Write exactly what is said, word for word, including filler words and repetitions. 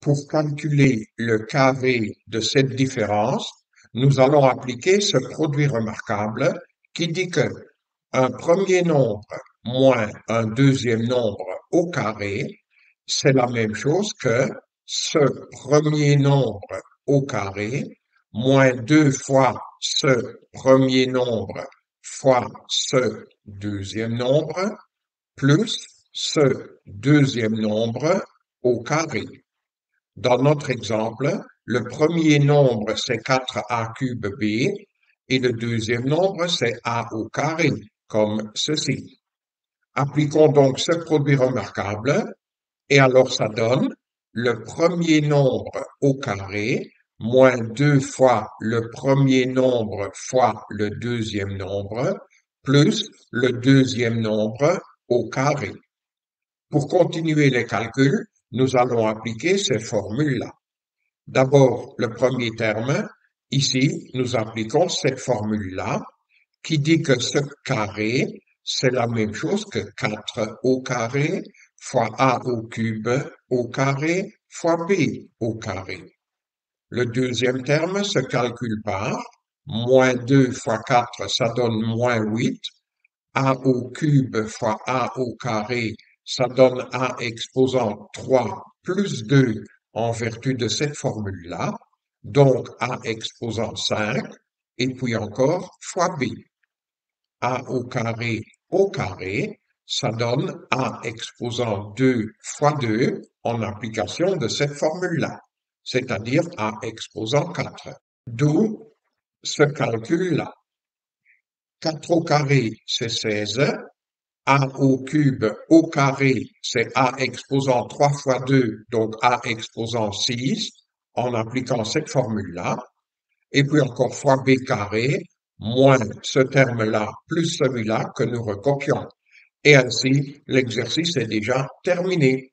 Pour calculer le carré de cette différence, nous allons appliquer ce produit remarquable qui dit que un premier nombre moins un deuxième nombre au carré, c'est la même chose que ce premier nombre au carré moins deux fois ce premier nombre fois ce deuxième nombre plus ce deuxième nombre au carré. Dans notre exemple, le premier nombre, c'est quatre a cube b, et le deuxième nombre, c'est a au carré, comme ceci. Appliquons donc ce produit remarquable, et alors ça donne le premier nombre au carré moins deux fois le premier nombre fois le deuxième nombre, plus le deuxième nombre au carré. Pour continuer les calculs, nous allons appliquer ces formules-là. D'abord, le premier terme, ici, nous appliquons cette formule-là, qui dit que ce carré, c'est la même chose que quatre au carré fois a au cube au carré fois b au carré. Le deuxième terme se calcule par moins deux fois quatre, ça donne moins huit. A au cube fois a au carré, ça donne a exposant trois plus deux en vertu de cette formule-là, donc a exposant cinq, et puis encore fois b. A au carré au carré, ça donne a exposant deux fois deux en application de cette formule-là, c'est-à-dire a exposant quatre. D'où ce calcul-là. quatre au carré, c'est seize. A au cube au carré, c'est a exposant trois fois deux, donc a exposant six, en appliquant cette formule-là. Et puis encore fois b carré, moins ce terme-là, plus celui-là que nous recopions. Et ainsi, l'exercice est déjà terminé.